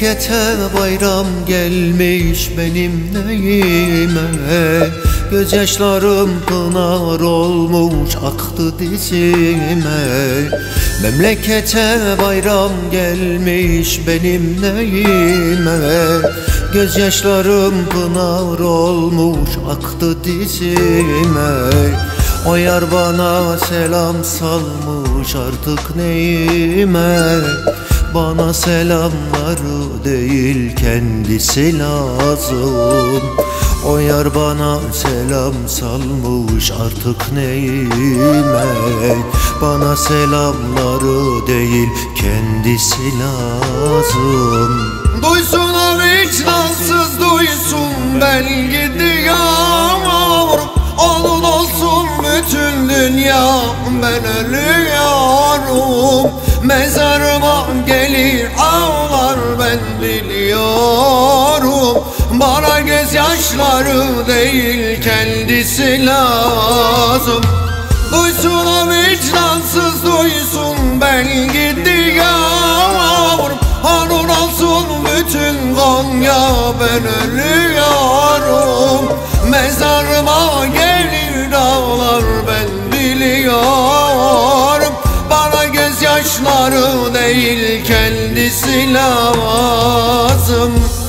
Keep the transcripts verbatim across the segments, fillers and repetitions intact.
Memlekete bayram gelmiş benim neyime, gözyaşlarım pınar olmuş aktı dizime. Memlekete bayram gelmiş benim neyime, gözyaşlarım pınar olmuş aktı dizime. O yar bana selam salmış artık neyime, bana selamları değil kendisi lazım. O yar bana selam salmış artık neyime, bana selamları değil kendisi lazım. Duysun o vicdansız duysun, ben gidiyorum. Onun olsun bütün dünya, ben ölüyorum. Mezarıma gelir ağlar, ben biliyorum. Bana gözyaşları değil kendisi lazım. Duysun o vicdansız duysun, ben gidiyorum. Onun olsun bütün Konya, ben ölüyorum. Mezarıma gelir dağlar, ben biliyorum. Bana gözyaşları değil kendisi lazım.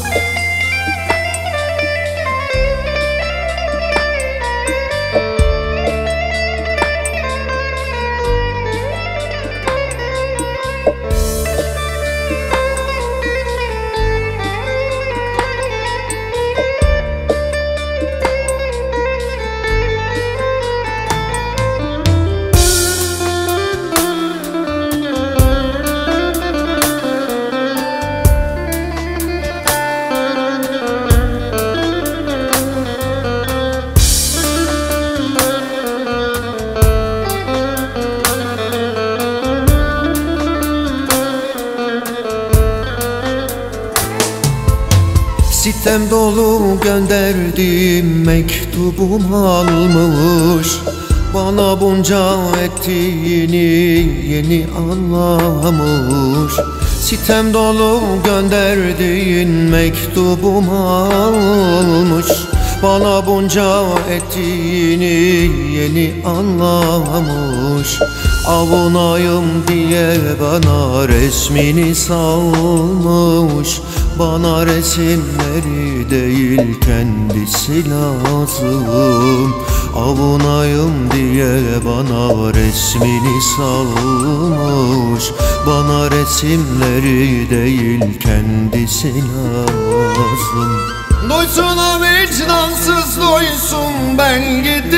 Sitem dolu gönderdiğim mektubum almış, bana bunca ettiğini yeni anlamış. Sitem dolu gönderdiğin mektubum almış, bana bunca ettiğini yeni anlamış. Avunayım diye bana resmini salmış, bana resimleri değil kendisi lazım. Avunayım diye bana resmini salmış, bana resimleri değil kendisi lazım. Duysun o vicdansız duysun, ben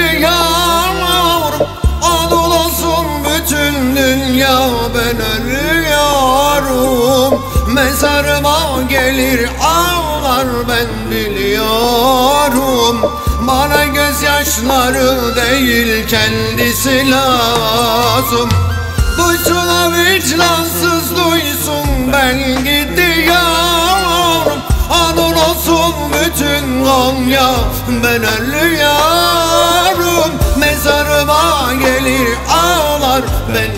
gidiyorum. Onun olsun bütün dünya, ben ölüyorum. Mezarıma gelir ağlar, ben biliyorum. Bana gözyaşları değil kendisi lazım. Duysun o vicdansız duysun, ben gidiyorum. Onun olsun bütün Konya, ben ölüyorum. Mezarıma gelir ağlar, ben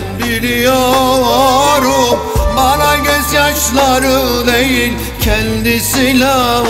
biliyorum. Bana gözyaşları değil kendisi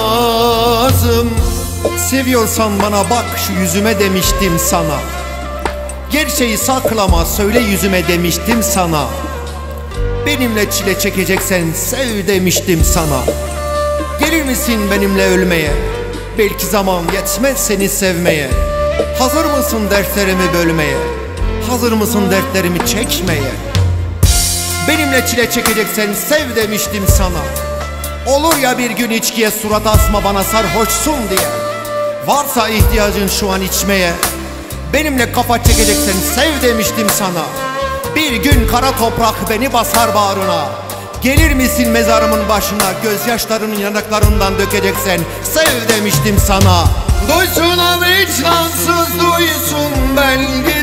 lazım. Seviyorsan bana bak şu yüzüme demiştim sana. Gerçeği saklama söyle yüzüme demiştim sana. Benimle çile çekeceksen sev demiştim sana. Gelir misin benimle ölmeye? Belki zaman yetmez seni sevmeye. Hazır mısın dertlerimi bölmeye? Hazır mısın dertlerimi çekmeye? Benimle çile çekeceksen sev demiştim sana. Olur ya bir gün içkiye surat asma bana sarhoşsun diye. Varsa ihtiyacın şu an içmeye, benimle kafa çekeceksen sev demiştim sana. Bir gün kara toprak beni basar bağrına. Gelir misin mezarımın başına, gözyaşlarının yanaklarından dökeceksen sev demiştim sana. Duysun o vicdansız duysun, ben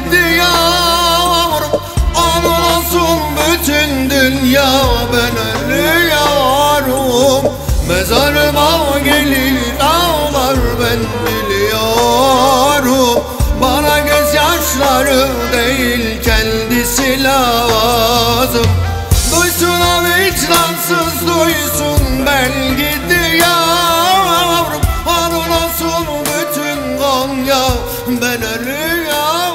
gidiyorum. Onun olsun bütün dünya, ben ölüyorum. Mezarıma gelir ağlar, ben biliyorum. Bana gözyaşları değil kendisi lazım. Duysun o vicdansız duysun, ben ben ölüyorum.